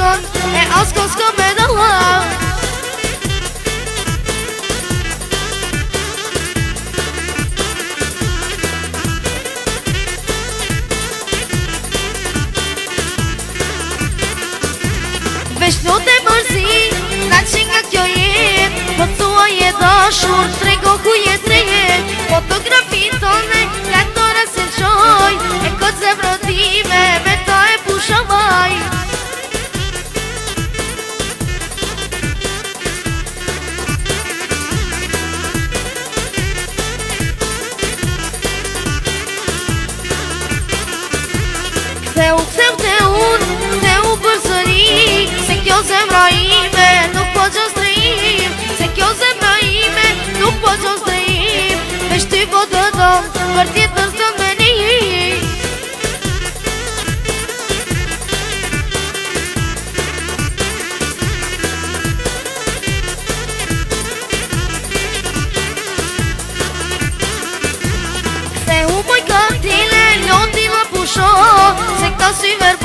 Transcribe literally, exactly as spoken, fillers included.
shkon e as ko s'ka me dalla. Vesh not e mërzi, ka që nga kjo jet, po thua je dashur, trego ku je trejet. Fotografi tone, ka tona se qoj, e kod zemrotime, me ta e pusha maj. Ktheu, ktheu te unë, ktheu përsëri, se kjo zemra ime nuk po gjo strehim, se kjo zemra ime nuk po gjo strehim, veç ty po të dom, për tjetër s'do me një. Ktheu moj kaptile, loti ma pusho, se këta sy verë